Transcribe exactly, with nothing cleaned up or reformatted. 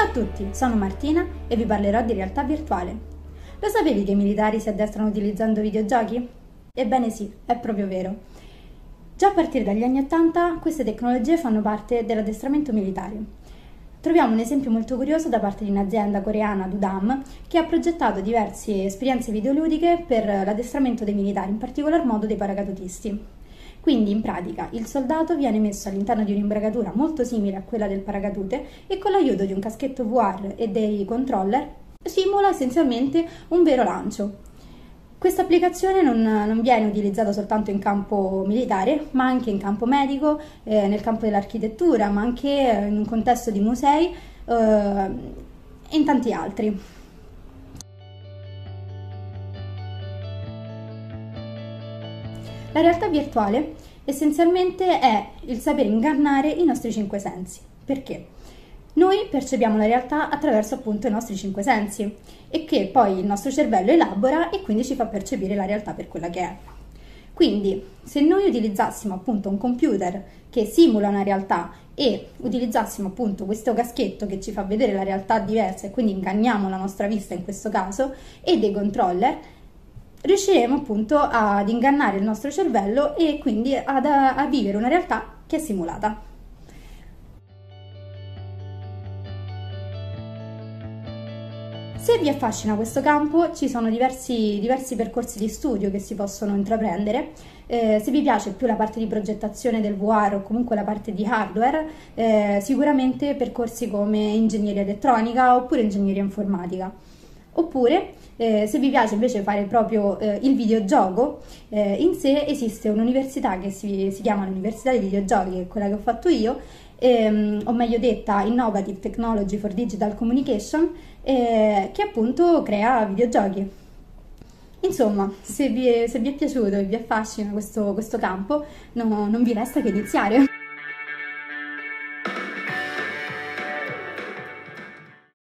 a tutti, sono Martina e vi parlerò di realtà virtuale. Lo sapevi che i militari si addestrano utilizzando videogiochi? Ebbene sì, è proprio vero. Già a partire dagli anni ottanta queste tecnologie fanno parte dell'addestramento militare. Troviamo un esempio molto curioso da parte di un'azienda coreana, Dudam, che ha progettato diverse esperienze videoludiche per l'addestramento dei militari, in particolar modo dei paracadutisti. Quindi, in pratica, il soldato viene messo all'interno di un'imbragatura molto simile a quella del paracadute e con l'aiuto di un caschetto V R e dei controller simula essenzialmente un vero lancio. Questa applicazione non, non viene utilizzata soltanto in campo militare, ma anche in campo medico, eh, nel campo dell'architettura, ma anche in un contesto di musei eh, e in tanti altri. La realtà virtuale essenzialmente è il sapere ingannare i nostri cinque sensi. Perché? Noi percepiamo la realtà attraverso appunto i nostri cinque sensi e che poi il nostro cervello elabora e quindi ci fa percepire la realtà per quella che è. Quindi, se noi utilizzassimo appunto un computer che simula una realtà e utilizzassimo appunto questo caschetto che ci fa vedere la realtà diversa e quindi inganniamo la nostra vista in questo caso e dei controller, riusciremo appunto ad ingannare il nostro cervello e quindi ad, a vivere una realtà che è simulata. Se vi affascina questo campo, ci sono diversi, diversi percorsi di studio che si possono intraprendere. Eh, se vi piace più la parte di progettazione del V R o comunque la parte di hardware, eh, sicuramente percorsi come ingegneria elettronica oppure ingegneria informatica. Oppure, eh, se vi piace invece fare proprio eh, il videogioco, eh, in sé esiste un'università che si, si chiama l'Università dei Videogiochi, che è quella che ho fatto io, ehm, o meglio detta Innovative Technology for Digital Communication, eh, che appunto crea videogiochi. Insomma, se vi è, se vi è piaciuto e vi affascina questo, questo campo, no, non vi resta che iniziare.